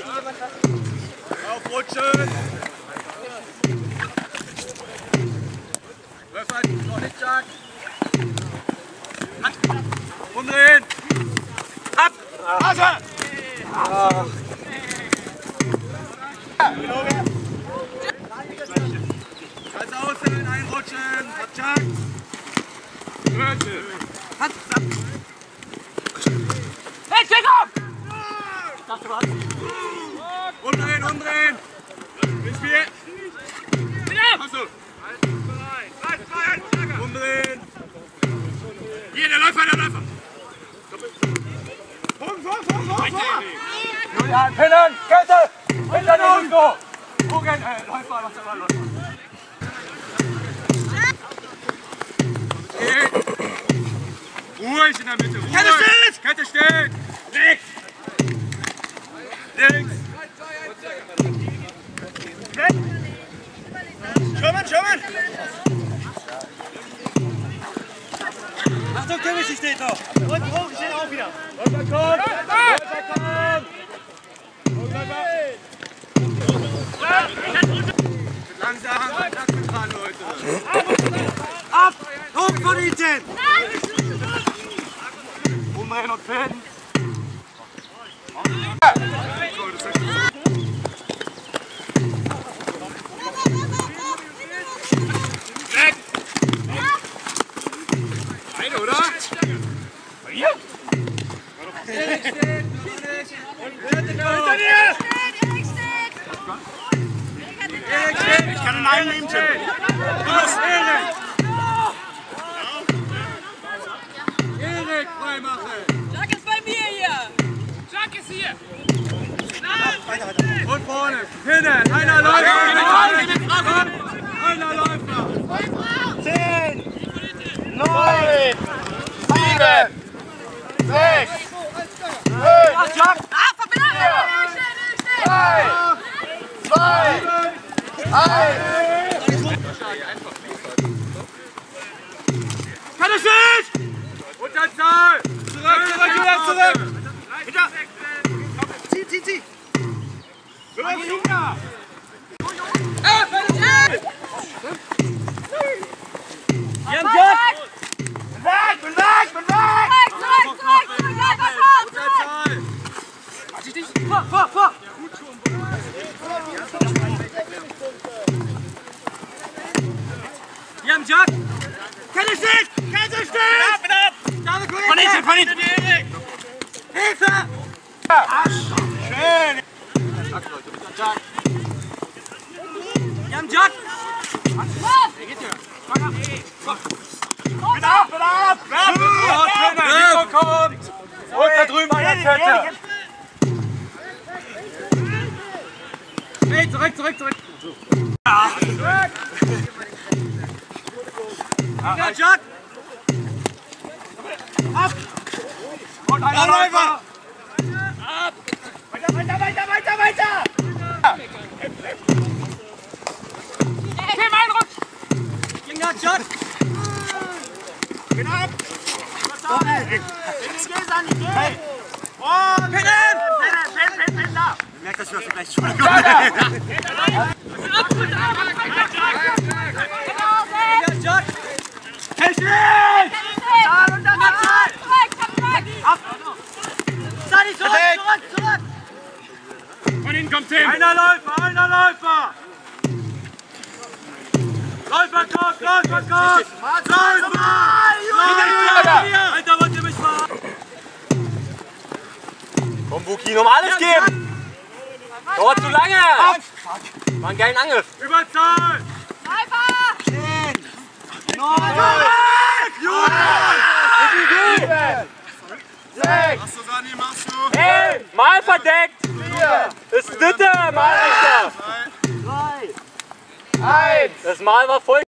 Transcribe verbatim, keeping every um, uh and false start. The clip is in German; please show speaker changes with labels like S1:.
S1: Aufrutschen! Läufer, noch nicht stark! Umdrehen! Ab! Hase! Ah. Ganz außen, einrutschen! Abschlag! Hand!
S2: Hey, check up!
S1: Umdrehen, umdrehen! Bis vier! Achso! Umdrehen! Hier, der Läufer, der Läufer! Vor, vor, vor, vor! Julian, pinnen! Kette! Hinter dir, Hugo! Hugo, äh, Läufer, was der Läufer! Ruhig in der Mitte! Ruhig. Kette steht! Kette steht! Links! Links! Schirmen, schirmen! Achtung, Timothy steht noch! Und hoch, steht auch wieder! Läufer kommt! Läufer kommt! Langsam, langsam dran, Leute! Ab! Hoch von hinten! Umdrehen und finden! Weg! Eine, oder? Hier! Erik steht! Hinter dir! Erik steht! Ich kann ihn einnehmen, Tim! Los, Erik! Erik, freimachen!
S2: Jack ist bei mir hier! Jack ist hier!
S1: Und vorne, hinten, einer Läufer! Einer Läufer! Zehn! Neun! Sieben! Sechs! Fünf!
S2: Ah, verbindet!
S1: Drei! Zwei! Eins! Kann es nicht! Unterzahl! Zurück, zurück, wieder zurück! Hinter! Zieh, zieh, zieh! Los, Junge! Jan Jack! Weg, bin weg, bin weg!
S2: Zurück, zurück, zurück! Bleib was auf!
S1: Unterzahl! Warte ich dich? Vor, vor, vor! Jan Jack! Kette steht! Kette steht! Ab, ab! Von hinten, von hinten! Hilfe! Schön! Jan Jack! Der geht hier! Bin ab, bin ab! Nico kommt! Und da drüben an der Kette! Hey, zurück, zurück, zurück! Ja. Zurück! Jan Jack! Ab! Und einer Läufer! Ab! Weiter, weiter, weiter, weiter, weiter!
S2: Tim, einrutsch!
S1: Jan Jack! Bin ab! Hey! Und pinnen! Pinnen, pinnen, pinnen, da! Ich merke, dass wir vielleicht schon kommen. Jan Jack! Technik! Zahl und dann Zahl! Ab! Sani, zurück, zurück, zurück! Von hinten kommt Tim! Einer Läufer, einer Läufer! Läufer kommt, Läufer kommt! Läufer! Alter, wollt ihr mich verarschen?
S3: Komm, Buki, noch mal alles geben! Dauert zu lange! War ein geiler Angriff!
S1: Überzahl!
S2: Läufer!
S1: zehn! neun! sechs! Machst du, Sani, machst du?
S3: Hey, mal verdeckt!
S1: vier!
S3: Das dritte Mal, Richter!
S1: drei! eins!
S3: Das Mal war voll.